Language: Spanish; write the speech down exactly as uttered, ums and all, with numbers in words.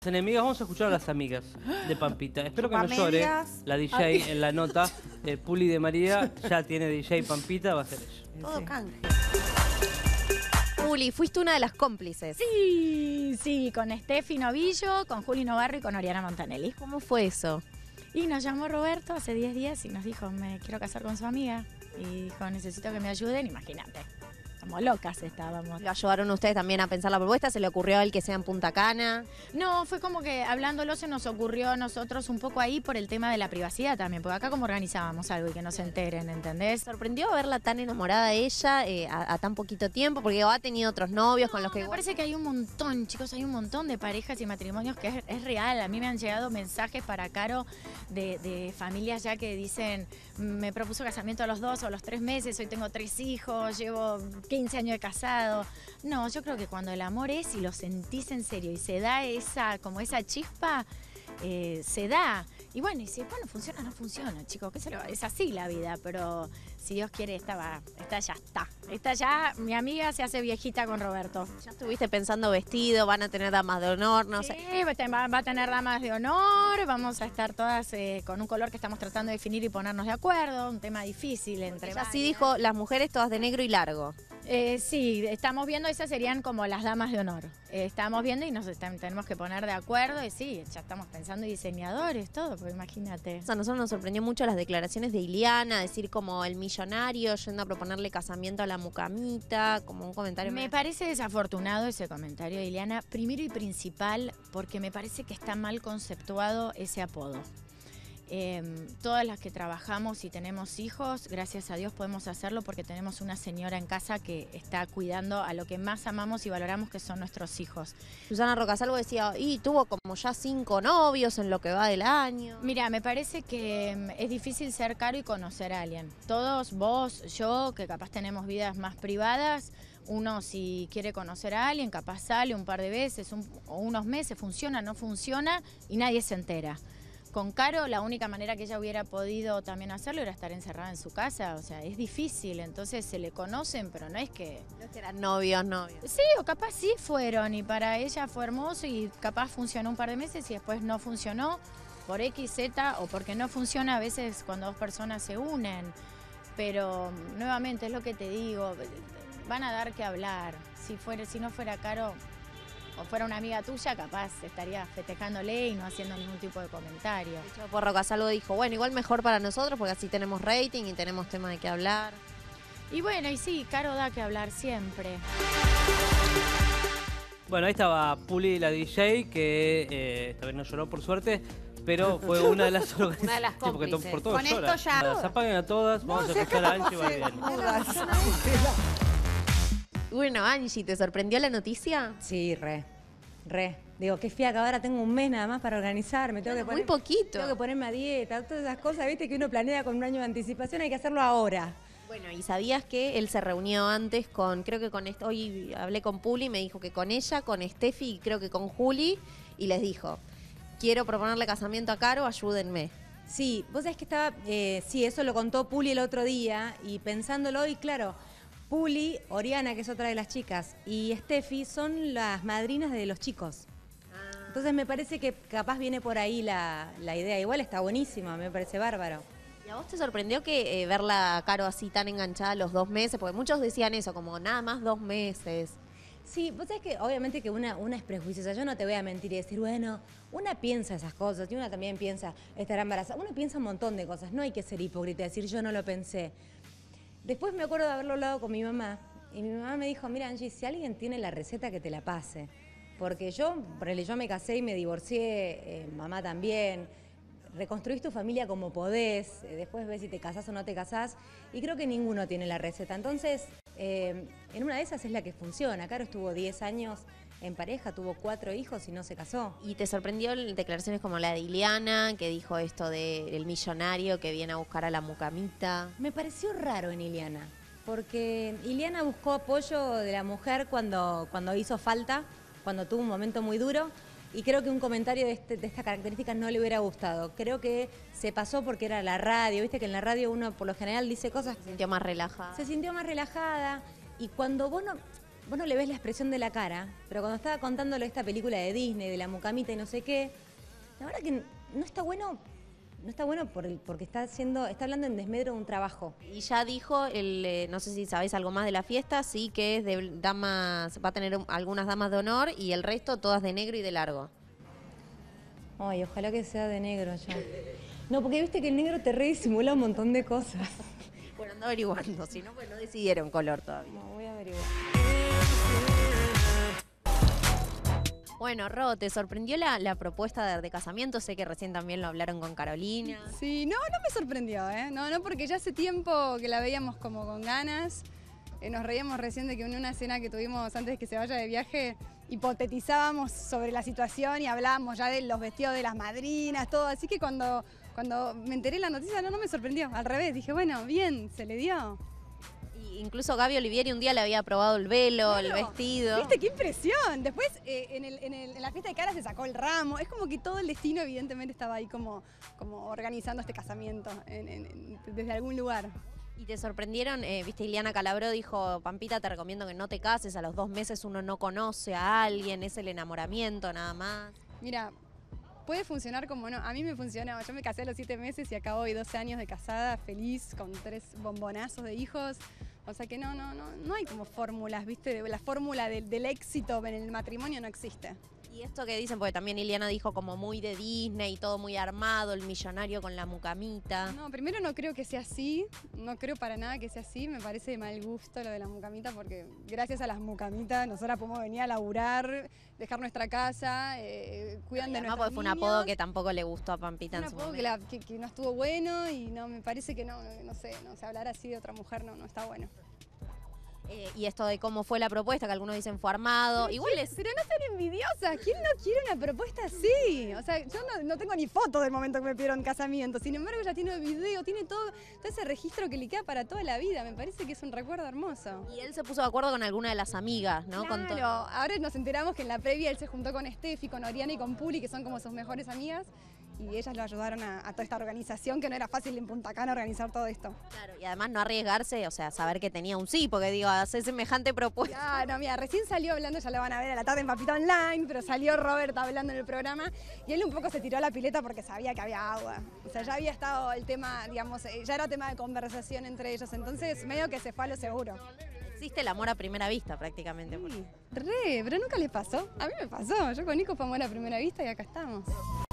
Enemigas, vamos a escuchar a las amigas de Pampita. Espero que no llore Familias. la D J en la nota. Eh, Puli de María ya tiene D J Pampita, va a ser ella. Todo canje. Juli, fuiste una de las cómplices. Sí, sí, con Steffi Novillo, con Juli Novarro y con Oriana Montanelli. ¿Cómo fue eso? Y nos llamó Roberto hace diez días y nos dijo, me quiero casar con su amiga. Y dijo, necesito que me ayuden, imagínate. Como locas estábamos. ¿Lo ayudaron ustedes también a pensar la propuesta? ¿Se le ocurrió a él que sea en Punta Cana? No, fue como que hablándolo se nos ocurrió a nosotros un poco ahí por el tema de la privacidad también, porque acá como organizábamos algo y que no se enteren, ¿entendés? ¿Sorprendió verla tan enamorada de ella eh, a, a tan poquito tiempo? Porque ha tenido otros novios No, con los que... me parece que hay un montón, chicos, hay un montón de parejas y matrimonios que es, es real. A mí me han llegado mensajes para Caro de, de familias ya que dicen, me propuso casamiento a los dos o a los tres meses, hoy tengo tres hijos, llevo quince años de casado. No, yo creo que cuando el amor es y lo sentís en serio y se da esa, como esa chispa, eh, se da. Y bueno, y si después no funciona, no funciona, chicos, que se lo, es así la vida, pero si Dios quiere, esta, va, esta ya está. Esta ya, mi amiga se hace viejita con Roberto. Ya estuviste pensando vestido, van a tener damas de honor, no Sí, sé. va, va a tener damas de honor, vamos a estar todas eh, con un color que estamos tratando de definir y ponernos de acuerdo, un tema difícil entre Ella sí varias. dijo, las mujeres todas de negro y largo. Eh, sí, estamos viendo, esas serían como las damas de honor. Eh, estamos viendo y nos están- tenemos que poner de acuerdo y sí, ya estamos pensando en diseñadores, todo, porque imagínate. A nosotros nos sorprendió mucho las declaraciones de Iliana, decir como el millonario yendo a proponerle casamiento a la mucamita, como un comentario. Me parece desafortunado ese comentario de Ileana, primero y principal, porque me parece que está mal conceptuado ese apodo. Eh, todas las que trabajamos y tenemos hijos, gracias a Dios podemos hacerlo porque tenemos una señora en casa que está cuidando a lo que más amamos y valoramos, que son nuestros hijos. Susana Rocasalvo decía, y tuvo como ya cinco novios en lo que va del año. Mira, me parece que mm, es difícil ser Caro y conocer a alguien. Todos, vos, yo, que capaz tenemos vidas más privadas, uno si quiere conocer a alguien, capaz sale un par de veces un- o unos meses, funciona, no funciona y nadie se entera. Con Caro la única manera que ella hubiera podido también hacerlo era estar encerrada en su casa, o sea, es difícil, entonces se le conocen, pero no es que... No es que eran novios, novios. Sí, o capaz sí fueron y para ella fue hermoso y capaz funcionó un par de meses y después no funcionó por X, Z o porque no funciona a veces cuando dos personas se unen. Pero nuevamente es lo que te digo, van a dar que hablar. Si, fuera, si no fuera Caro o fuera una amiga tuya, capaz estaría festejándole y no haciendo ningún tipo de comentario. De hecho, por Rocasalvo dijo, bueno, igual mejor para nosotros porque así tenemos rating y tenemos tema de qué hablar. Y bueno, y sí, Caro da que hablar siempre. Bueno, ahí estaba Puli, la D J, que eh, esta vez no lloró por suerte, pero fue una de las Una de las Sí, porque to- cómplices. por todo Con esto llora. ya- Las apaguen a todas, vamos a escuchar a Angie y va bien. Bueno, Angie, ¿te sorprendió la noticia? Sí, re, re. Digo, qué fiaca, ahora tengo un mes nada más para organizarme. Tengo que Muy poner, poquito. Tengo que ponerme a dieta, todas esas cosas, viste, que uno planea con un año de anticipación, hay que hacerlo ahora. Bueno, ¿y sabías que él se reunió antes con, creo que con, est- hoy hablé con Puli, me dijo que con ella, con Steffi y creo que con Juli, y les dijo, quiero proponerle casamiento a Caro, ayúdenme. Sí, vos sabés que estaba, eh, sí, eso lo contó Puli el otro día, y pensándolo hoy, claro, Puli, Oriana, que es otra de las chicas, y Steffi son las madrinas de los chicos. Entonces me parece que capaz viene por ahí la, la idea. Igual está buenísima, me parece bárbaro. ¿Y a vos te sorprendió que eh, verla a Caro así tan enganchada a los dos meses? Porque muchos decían eso, como nada más dos meses. Sí, vos sabés que obviamente que una, una es prejuiciosa, yo no te voy a mentir y decir, bueno, una piensa esas cosas y una también piensa estar embarazada, uno piensa un montón de cosas, no hay que ser hipócrita y decir yo no lo pensé. Después me acuerdo de haberlo hablado con mi mamá y mi mamá me dijo, mira Angie, si alguien tiene la receta que te la pase, porque yo, ponele, yo me casé y me divorcié, eh, mamá también, reconstruís tu familia como podés, eh, después ves si te casás o no te casás, y creo que ninguno tiene la receta. Entonces, eh, en una de esas es la que funciona. Caro estuvo diez años en pareja, tuvo cuatro hijos y no se casó. ¿Y te sorprendió declaraciones como la de Iliana, que dijo esto del millonario que viene a buscar a la mucamita? Me pareció raro en Iliana, porque Iliana buscó apoyo de la mujer cuando, cuando hizo falta, cuando tuvo un momento muy duro, y creo que un comentario de, este, de estas características no le hubiera gustado. Creo que se pasó porque era la radio, viste que en la radio uno por lo general dice cosas... Se sintió más relajada. Se sintió más relajada, y cuando vos no... vos no le ves la expresión de la cara, pero cuando estaba contándole esta película de Disney, de la mucamita y no sé qué, la verdad que no está bueno, no está bueno por el, porque está haciendo, está hablando en desmedro de un trabajo. Y ya dijo, el, eh, no sé si sabéis algo más de la fiesta, sí que es de damas, va a tener un- algunas damas de honor y el resto todas de negro y de largo. Ay, ojalá que sea de negro ya. No, porque viste que el negro te redisimula un montón de cosas. Bueno, ando averiguando, si no, pues no decidieron color todavía. No, voy a averiguar. Bueno, Ro, ¿te sorprendió la, la propuesta de, de casamiento? Sé que recién también lo hablaron con Carolina. Sí, no, no me sorprendió, ¿eh? No, no, porque ya hace tiempo que la veíamos como con ganas. Eh, nos reíamos recién de que en una escena que tuvimos antes de que se vaya de viaje, hipotetizábamos sobre la situación y hablábamos ya de los vestidos de las madrinas, todo. Así que cuando, cuando me enteré de la noticia, no, no me sorprendió. Al revés, dije, bueno, bien, se le dio. Y incluso Gaby Olivieri un día le había probado el velo, el Claro. vestido. ¿Viste qué impresión? Después, eh, en, el- en el- en la fiesta de cara se sacó el ramo. Es como que todo el destino, evidentemente, estaba ahí como, como organizando este casamiento en- en- en- desde algún lugar. Y te sorprendieron, eh, viste, Ileana Calabró dijo, Pampita, te recomiendo que no te cases, a los dos meses uno no conoce a alguien, es el enamoramiento nada más. Mira, puede funcionar como no. A mí me funcionó. Yo me casé a los siete meses y acabo hoy doce años de casada, feliz, con tres bombonazos de hijos. O sea que no, no, no, no hay como fórmulas, ¿viste? La fórmula del, del éxito en el matrimonio no existe. Y esto que dicen, porque también Ileana dijo como muy de Disney, todo muy armado, el millonario con la mucamita. No, primero no creo que sea así, no creo para nada que sea así, me parece de mal gusto lo de la mucamita porque gracias a las mucamitas nosotras podemos venir a laburar, dejar nuestra casa, eh, cuidan Y de además nuestros porque fue un apodo niños. que tampoco le gustó a Pampita Un en su apodo momento. que, la- que- que no estuvo bueno y no, me parece que no, no sé, no sé, hablar así de otra mujer no, no está bueno. Eh, y esto de cómo fue la propuesta, que algunos dicen fue armado. Igual es. Pero no sean envidiosas, ¿quién no quiere una propuesta así? O sea, yo no, no tengo ni foto del momento que me pidieron casamiento, sin embargo ella tiene video, tiene todo, todo ese registro que le queda para toda la vida, me parece que es un recuerdo hermoso. Y él se puso de acuerdo con alguna de las amigas, ¿no? Con Claro, todo. ahora nos enteramos que en la previa él se juntó con Steffi, con Oriana y con Puli, que son como sus mejores amigas, y ellas lo ayudaron a, a toda esta organización, que no era fácil en Punta Cana organizar todo esto. Claro, y además no arriesgarse, o sea, saber que tenía un sí, porque digo, hacer semejante propuesta. Ya, no, mira, recién salió hablando, ya lo van a ver a la tarde en Papita Online, pero salió Robert hablando en el programa y él un poco se tiró a la pileta porque sabía que había agua. O sea, ya había estado el tema, digamos, eh, ya era tema de conversación entre ellos, entonces medio que se fue a lo seguro. Existe el amor a primera vista prácticamente. porque- Re, pero nunca les pasó. A mí me pasó, yo con Nico fue amor a primera vista y acá estamos.